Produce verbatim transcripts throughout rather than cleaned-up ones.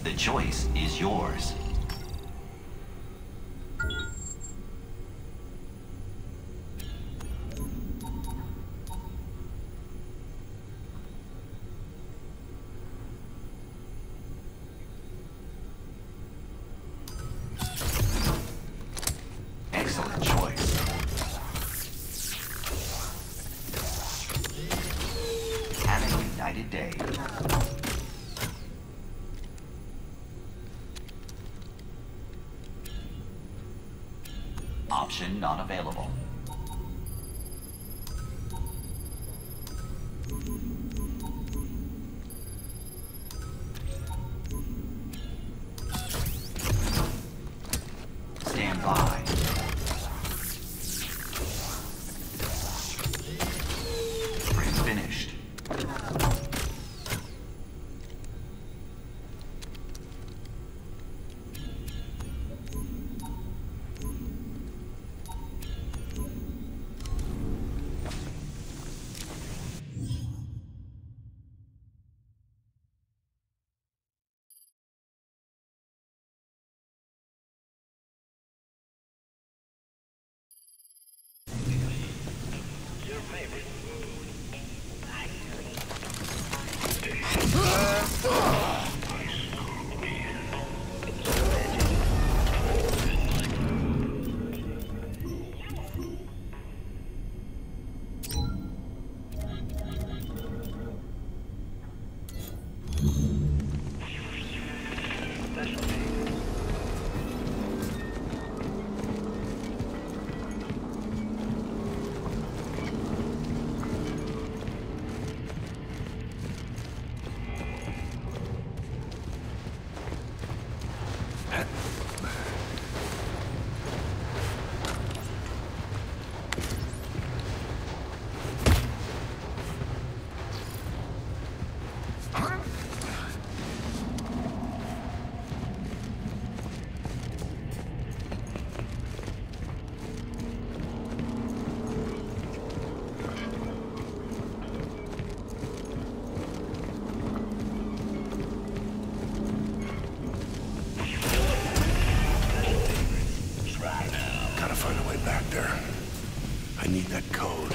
The choice is yours. Excellent choice. Have a united day. Option not available. Stand by. Frame finished. I need that code.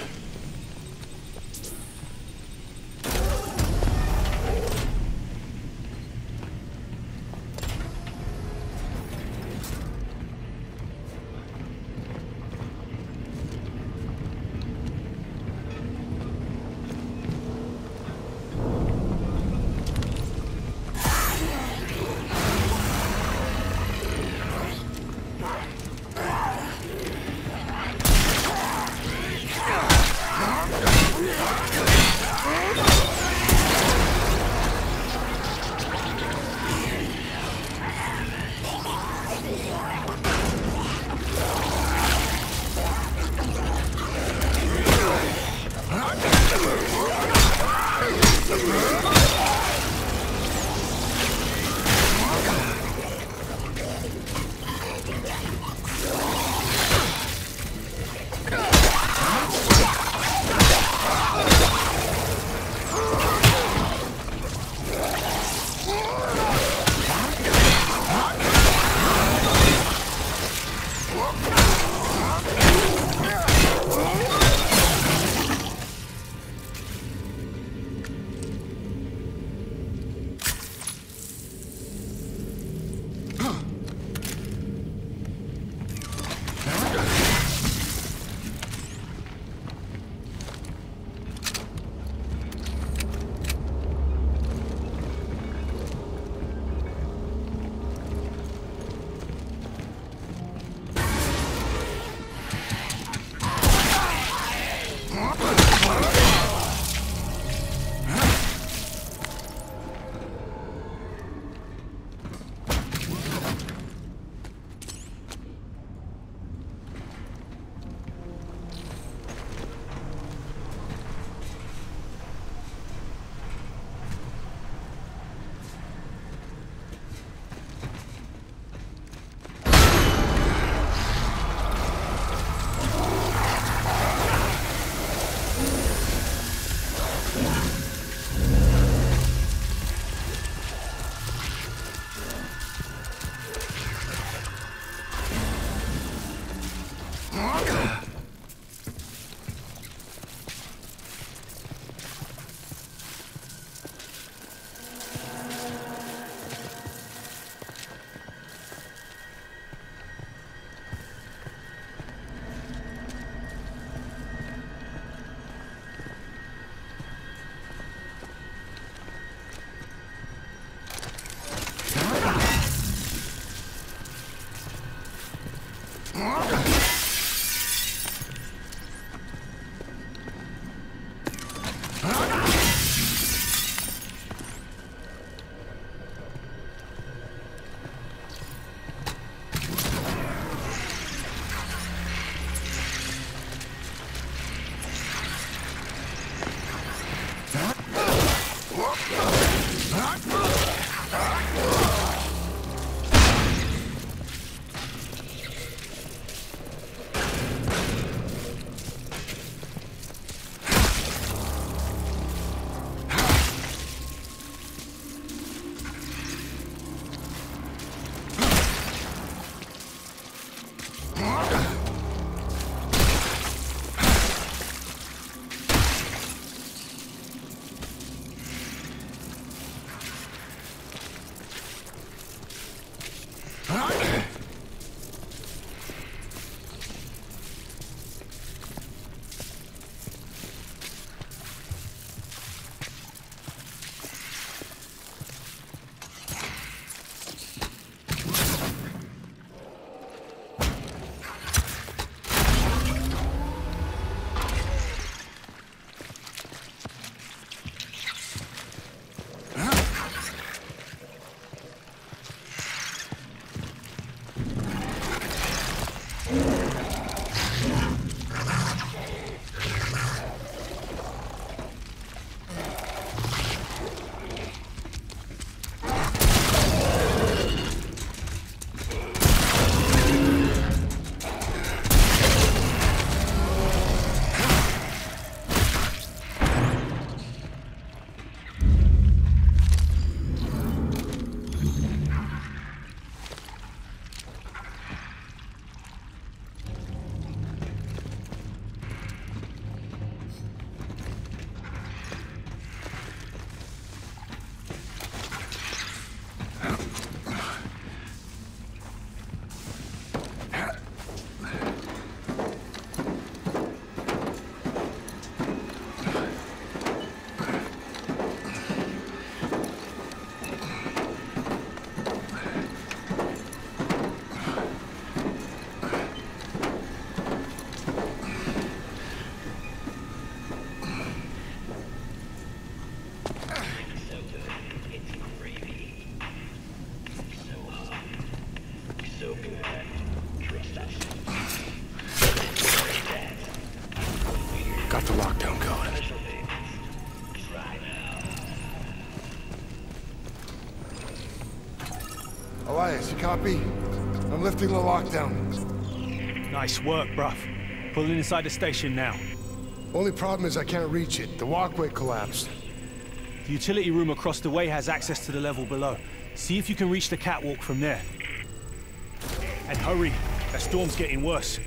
Elias, you copy? I'm lifting the lockdown. Nice work, bruv. Pulling inside the station now. Only problem is I can't reach it. The walkway collapsed. The utility room across the way has access to the level below. See if you can reach the catwalk from there. And hurry, that storm's getting worse.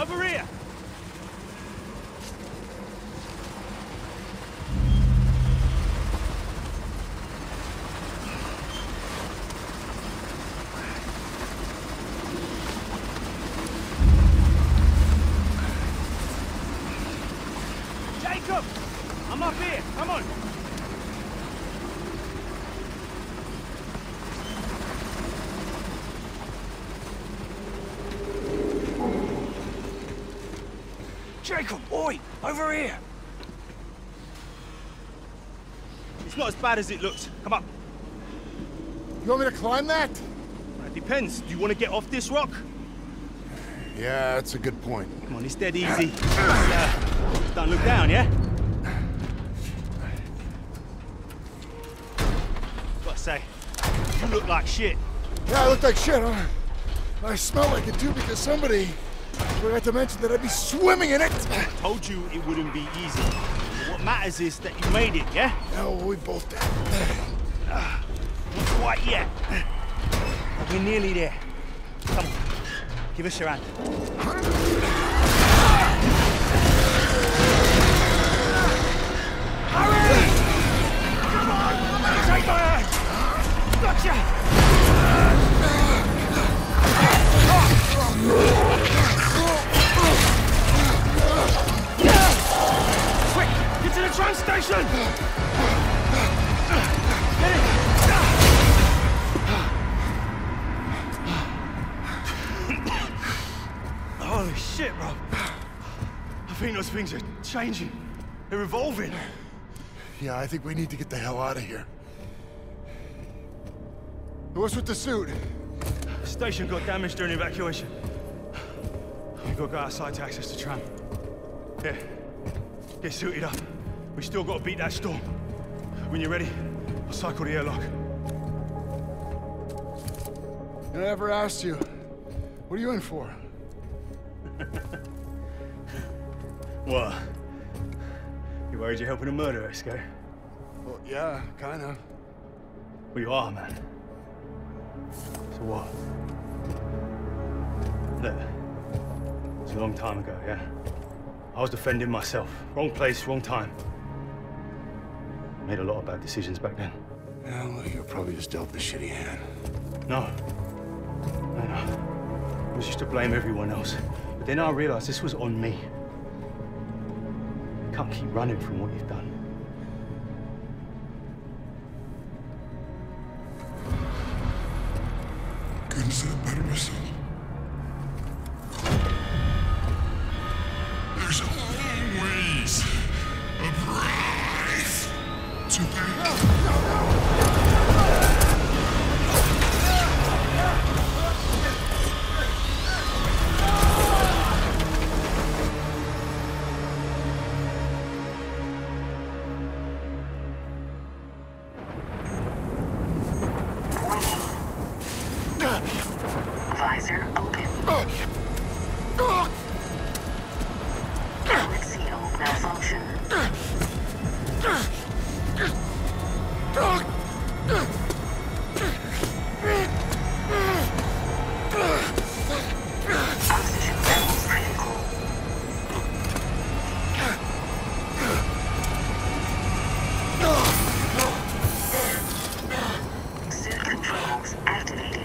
Over here! Jacob! I'm up here, come on! Jacob, oi! Over here! It's not as bad as it looks. Come up. You want me to climb that? It depends. Do you want to get off this rock? Yeah, that's a good point. Come on, it's dead easy. Just, uh, don't look down, yeah? Gotta say, you look like shit. Yeah, I look like shit, huh? I smell like it too because somebody forgot to mention that I'd be swimming in it. I told you it wouldn't be easy. But what matters is that you made it, yeah? No, we both did. Uh, not quite yet. But we're nearly there. Come on, give us your hand. Hurry! Come on! Take my hand! Gotcha! Quick! Get to the train station! Get it! Holy shit, bro. I think those things are changing. They're evolving. Yeah, I think we need to get the hell out of here. What's with the suit? The station got damaged during evacuation. We've got to go outside to access the tram. Yeah, get suited up. We still got to beat that storm. When you're ready, I'll cycle the airlock. I never asked you. What are you in for? What? You worried you're helping a murderer escape? Well, yeah, kinda. Well, you are, man. So what? Look, it was a long time ago, yeah? I was defending myself. Wrong place, wrong time. Made a lot of bad decisions back then. Yeah, well, you were probably just dealt the shitty hand. No. No, no. I was used to blame everyone else. But then I realized this was on me. You can't keep running from what you've done. Couldn't say it better myself. There's always a price to pay. No, no, no. Visor open. Helmet seal malfunction. Oxygen levels critical. Suit controls activated.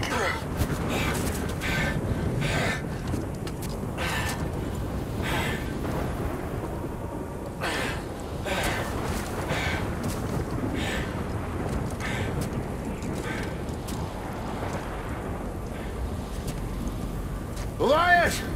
Elias!